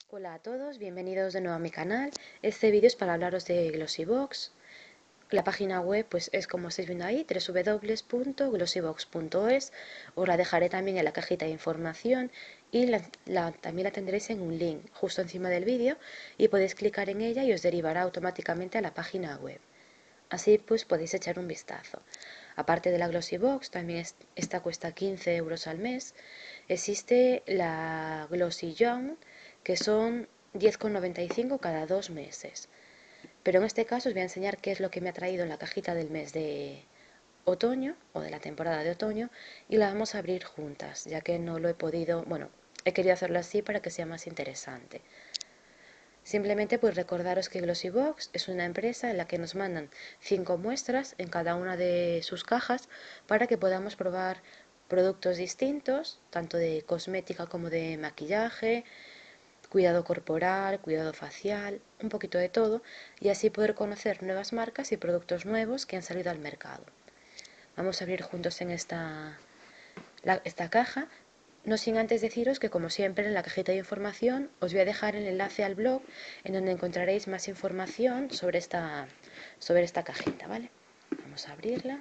Hola a todos, bienvenidos de nuevo a mi canal. Este vídeo es para hablaros de Glossybox. La página web pues es como estáis viendo ahí, www.glossybox.es. Os la dejaré también en la cajita de información y también la tendréis en un link justo encima del vídeo y podéis clicar en ella y os derivará automáticamente a la página web. Así pues podéis echar un vistazo. Aparte de la Glossybox, también esta cuesta 15 euros al mes. Existe la Glossy Young, que son 10,95 cada 2 meses. Pero en este caso os voy a enseñar qué es lo que me ha traído en la cajita del mes de otoño o de la temporada de otoño y la vamos a abrir juntas, ya que no lo he podido, bueno, he querido hacerlo así para que sea más interesante. Simplemente pues recordaros que Glossybox es una empresa en la que nos mandan 5 muestras en cada una de sus cajas para que podamos probar productos distintos, tanto de cosmética como de maquillaje, cuidado corporal, cuidado facial, un poquito de todo, y así poder conocer nuevas marcas y productos nuevos que han salido al mercado. Vamos a abrir juntos en esta caja, no sin antes deciros que como siempre en la cajita de información os voy a dejar el enlace al blog en donde encontraréis más información sobre esta cajita, ¿vale? Vamos a abrirla.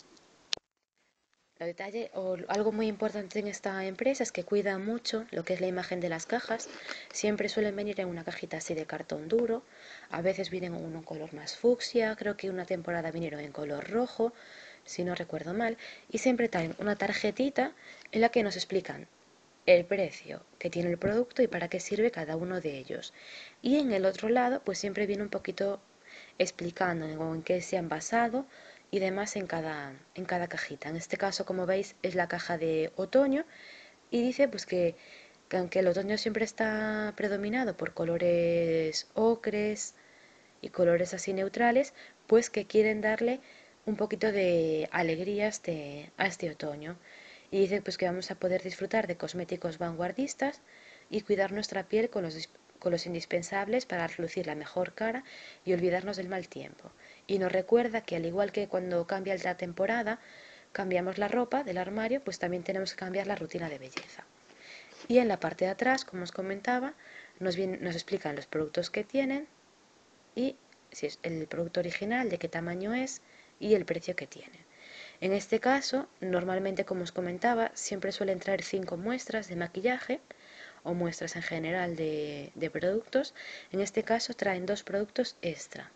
Lo detalle o algo muy importante en esta empresa es que cuida mucho lo que es la imagen de las cajas. Siempre suelen venir en una cajita así de cartón duro. A veces vienen en un color más fucsia. Creo que una temporada vinieron en color rojo, si no recuerdo mal. Y siempre traen una tarjetita en la que nos explican el precio que tiene el producto y para qué sirve cada uno de ellos. Y en el otro lado, pues siempre viene un poquito explicando en qué se han basado y demás en cada cajita. En este caso, como veis, es la caja de otoño y dice pues que aunque el otoño siempre está predominado por colores ocres y colores así neutrales, pues que quieren darle un poquito de alegría a este otoño. Y dice pues que vamos a poder disfrutar de cosméticos vanguardistas y cuidar nuestra piel con los indispensables para lucir la mejor cara y olvidarnos del mal tiempo. Y nos recuerda que al igual que cuando cambia la temporada, cambiamos la ropa del armario, pues también tenemos que cambiar la rutina de belleza. Y en la parte de atrás, como os comentaba, nos explican los productos que tienen y si es el producto original, de qué tamaño es y el precio que tiene. En este caso, normalmente, como os comentaba, siempre suelen traer 5 muestras de maquillaje o muestras en general de productos. En este caso traen 2 productos extra.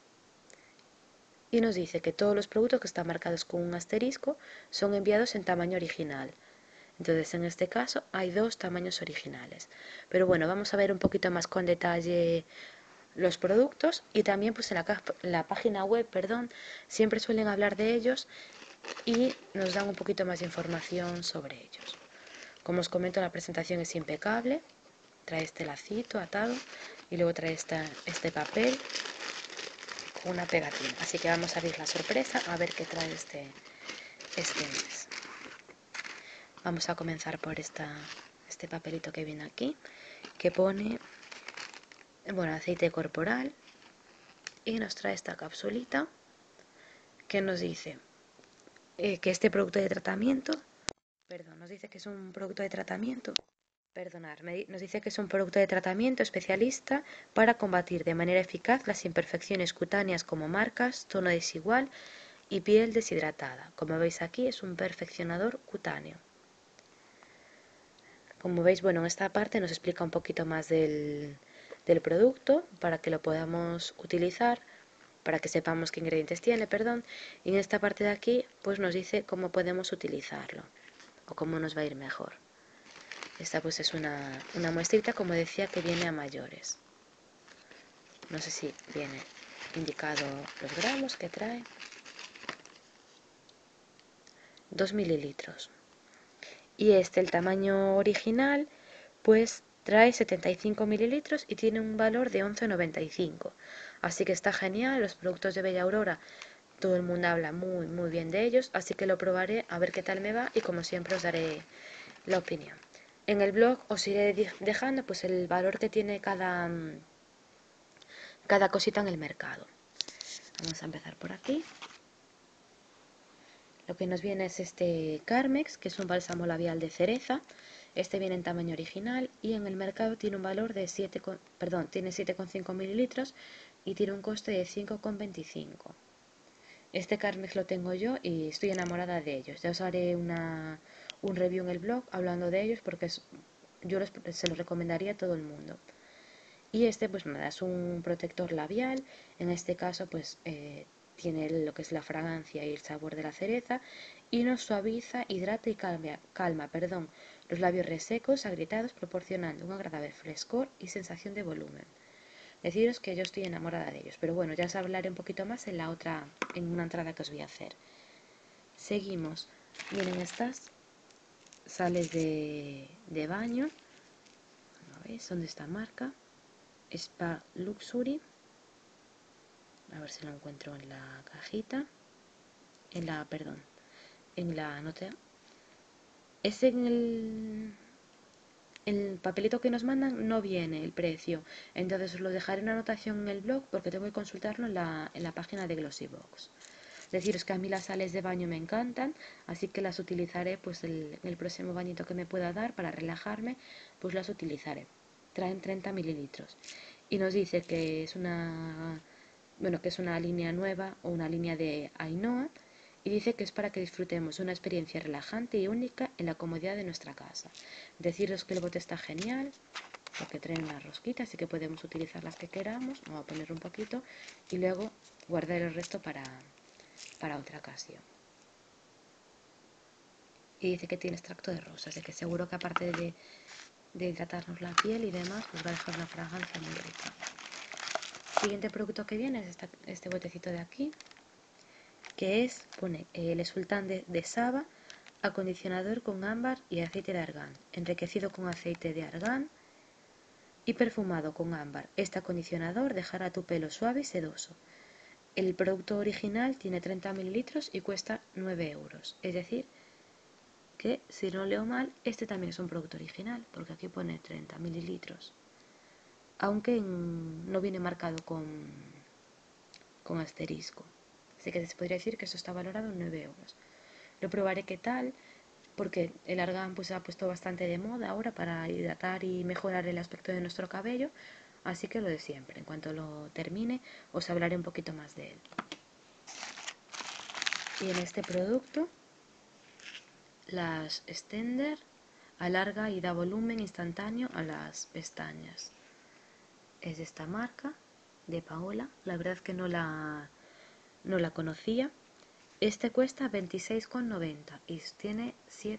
Y nos dice que todos los productos que están marcados con un asterisco son enviados en tamaño original. Entonces, en este caso hay 2 tamaños originales. Pero bueno, vamos a ver un poquito más con detalle los productos y también pues en la página web, perdón, siempre suelen hablar de ellos y nos dan un poquito más de información sobre ellos. Como os comento, la presentación es impecable, trae este lacito atado y luego trae este papel con una pegatina. Así que vamos a abrir la sorpresa a ver qué trae este mes. Vamos a comenzar por este papelito que viene aquí, que pone, bueno, aceite corporal, y nos trae esta capsulita que nos dice que este producto de tratamiento, perdón, nos dice que es un producto de tratamiento, nos dice que es un producto de tratamiento especialista para combatir de manera eficaz las imperfecciones cutáneas como marcas, tono desigual y piel deshidratada. Como veis aquí es un perfeccionador cutáneo. Como veis, bueno, en esta parte nos explica un poquito más del producto para que lo podamos utilizar, para que sepamos qué ingredientes tiene, perdón. Y en esta parte de aquí, pues nos dice cómo podemos utilizarlo o cómo nos va a ir mejor. Esta pues es una muestrita, como decía, que viene a mayores. No sé si viene indicado los gramos que trae. 2 mililitros. Y el tamaño original, pues trae 75 mililitros y tiene un valor de 11,95. Así que está genial, los productos de Bella Aurora, todo el mundo habla muy muy bien de ellos, así que lo probaré a ver qué tal me va y como siempre os daré la opinión. En el blog os iré dejando pues el valor que tiene cada cosita en el mercado. Vamos a empezar por aquí. Lo que nos viene es este Carmex, que es un bálsamo labial de cereza. Este viene en tamaño original y en el mercado tiene un valor de 7,5 mililitros y tiene un coste de 5,25. Este Carmex lo tengo yo y estoy enamorada de ellos. Ya os haré un review en el blog hablando de ellos porque se los recomendaría a todo el mundo. Y este pues nada, es un protector labial. En este caso pues tiene lo que es la fragancia y el sabor de la cereza y nos suaviza, hidrata y calma los labios resecos, agrietados, proporcionando un agradable frescor y sensación de volumen. Deciros que yo estoy enamorada de ellos, pero bueno, ya os hablaré un poquito más en una entrada que os voy a hacer. Seguimos. Vienen estas sales de baño. ¿Veis? Son de esta marca. Spa Luxury. A ver si lo encuentro en la cajita. En la nota. Es en el papelito que nos mandan no viene el precio, entonces os lo dejaré en anotación en el blog porque tengo que consultarlo en la página de Glossybox. Deciros que a mí las sales de baño me encantan, así que las utilizaré pues el próximo bañito que me pueda dar para relajarme, pues las utilizaré. Traen 30 mililitros y nos dice que es una línea nueva o una línea de Ainhoa y dice que es para que disfrutemos una experiencia relajante y única en la comodidad de nuestra casa. Deciros que el bote está genial porque traen unas rosquitas, así que podemos utilizar las que queramos. Vamos a poner un poquito y luego guardar el resto para otra ocasión. Y dice que tiene extracto de rosa, así que seguro que aparte de hidratarnos la piel y demás, nos va a dejar una fragancia muy rica. Siguiente producto que viene es este botecito de aquí, que pone el exfoliante de Saba, acondicionador con ámbar y aceite de argán, enriquecido con aceite de argán y perfumado con ámbar. Este acondicionador dejará tu pelo suave y sedoso. El producto original tiene 30 mililitros y cuesta 9 euros. Es decir, que si no leo mal, este también es un producto original, porque aquí pone 30 mililitros. Aunque no viene marcado con asterisco. Así que se podría decir que esto está valorado en 9 euros. Lo probaré qué tal, porque el argán pues se ha puesto bastante de moda ahora para hidratar y mejorar el aspecto de nuestro cabello. Así que lo de siempre, en cuanto lo termine os hablaré un poquito más de él. Y en este producto, las extender alarga y da volumen instantáneo a las pestañas. Es de esta marca, de Paola. La verdad es que no la conocía. Este cuesta 26,90 y tiene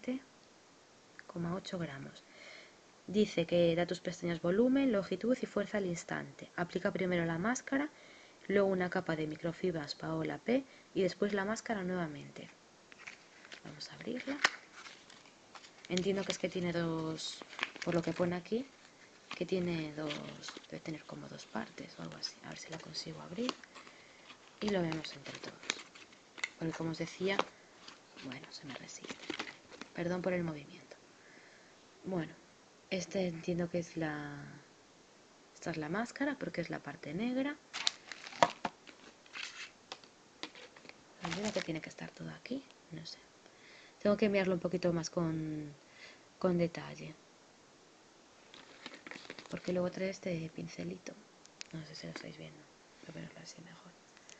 7,8 gramos. Dice que da a tus pestañas volumen, longitud y fuerza al instante. Aplica primero la máscara, luego una capa de microfibras Paola P y después la máscara nuevamente. Vamos a abrirla. Entiendo que es que tiene dos, por lo que pone aquí, que tiene dos, debe tener como dos partes o algo así. A ver si la consigo abrir y lo vemos entre todos. Porque como os decía, bueno, se me resiste. Perdón por el movimiento. Bueno, entiendo que es esta es la máscara porque es la parte negra. Entiendo que tiene que estar todo aquí, no sé. Tengo que mirarlo un poquito más con detalle. Porque luego trae este pincelito. No sé si lo estáis viendo. Voy a ponerlo así mejor.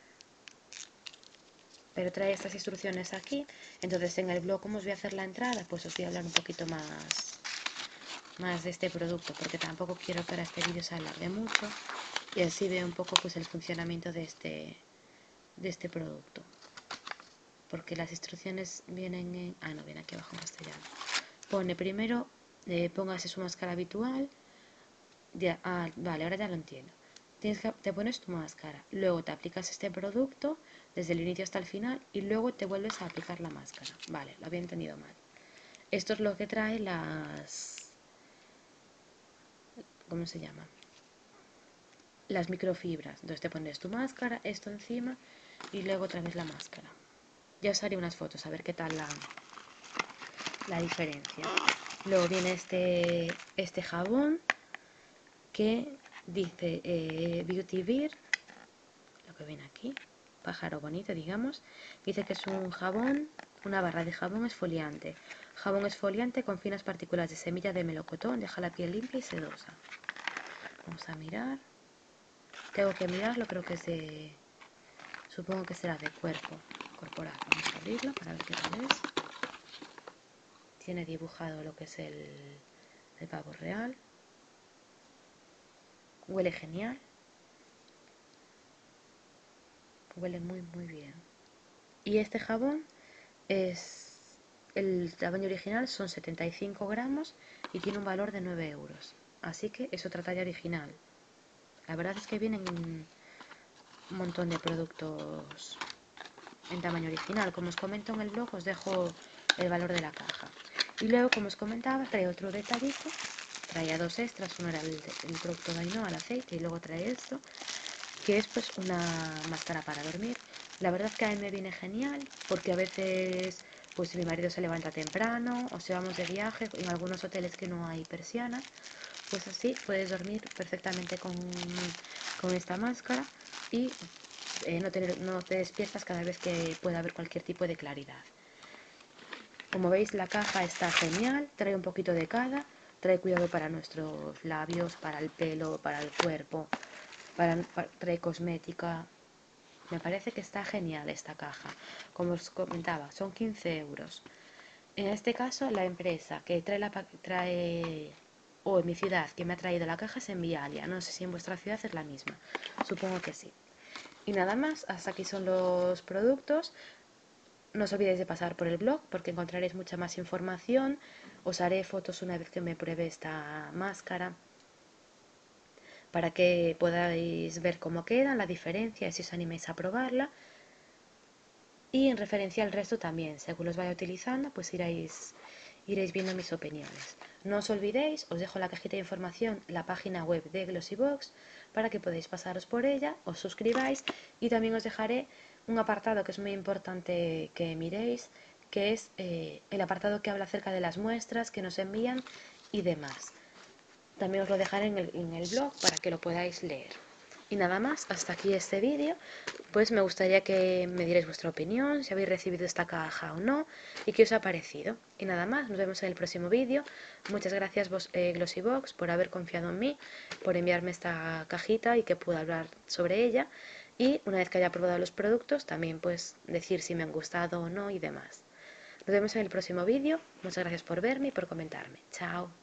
Pero trae estas instrucciones aquí. Entonces en el blog, como os voy a hacer la entrada, pues os voy a hablar un poquito más de este producto, porque tampoco quiero que ahora este vídeo se alargue mucho y así veo un poco pues el funcionamiento de este producto. Porque las instrucciones vienen en... no, viene aquí abajo en castellano. Pone primero, póngase su máscara habitual. Vale, ahora ya lo entiendo. Te pones tu máscara, luego te aplicas este producto desde el inicio hasta el final y luego te vuelves a aplicar la máscara. Vale, lo había entendido mal. Esto es lo que trae ¿cómo se llama? Las microfibras. Entonces te pones tu máscara, esto encima y luego otra vez la máscara. Ya os haré unas fotos a ver qué tal la diferencia. Luego viene este jabón que dice Beauty Beer, lo que viene aquí, pájaro bonito digamos. Dice que es un jabón una barra de jabón esfoliante. Jabón esfoliante con finas partículas de semilla de melocotón, deja la piel limpia y sedosa. Vamos a mirar. Tengo que mirarlo, creo que es de... Supongo que será de cuerpo corporal. Vamos a abrirlo para ver qué tal es. Tiene dibujado lo que es el pavo real. Huele genial. Huele muy muy bien. Y este jabón es... El tamaño original son 75 gramos y tiene un valor de 9 euros. Así que es otra talla original. La verdad es que vienen un montón de productos en tamaño original. Como os comento en el blog, os dejo el valor de la caja. Y luego, como os comentaba, trae otro detallito. Traía dos extras, uno era el producto de Ainhoa, el aceite, y luego trae esto, que es pues una máscara para dormir. La verdad es que a mí me viene genial, porque a veces pues si mi marido se levanta temprano o si vamos de viaje en algunos hoteles que no hay persianas, pues así puedes dormir perfectamente con esta máscara y no te despiertas cada vez que pueda haber cualquier tipo de claridad. Como veis, la caja está genial, trae un poquito de cada, trae cuidado para nuestros labios, para el pelo, para el cuerpo, trae cosmética. Me parece que está genial esta caja. Como os comentaba, son 15 euros. En este caso, la empresa que trae o en mi ciudad que me ha traído la caja es Envialia. No sé si en vuestra ciudad es la misma. Supongo que sí. Y nada más, hasta aquí son los productos. No os olvidéis de pasar por el blog porque encontraréis mucha más información. Os haré fotos una vez que me pruebe esta máscara para que podáis ver cómo queda, la diferencia y si os animéis a probarla. Y en referencia al resto también, según los vaya utilizando, pues iréis viendo mis opiniones. No os olvidéis, os dejo en la cajita de información la página web de Glossybox para que podáis pasaros por ella, os suscribáis y también os dejaré un apartado que es muy importante que miréis, que es el apartado que habla acerca de las muestras que nos envían y demás. También os lo dejaré en el blog para que lo podáis leer. Y nada más, hasta aquí este vídeo. Pues me gustaría que me dierais vuestra opinión, si habéis recibido esta caja o no, y qué os ha parecido. Y nada más, nos vemos en el próximo vídeo. Muchas gracias Glossybox por haber confiado en mí, por enviarme esta cajita y que pueda hablar sobre ella. Y una vez que haya probado los productos, también pues decir si me han gustado o no y demás. Nos vemos en el próximo vídeo. Muchas gracias por verme y por comentarme. Chao.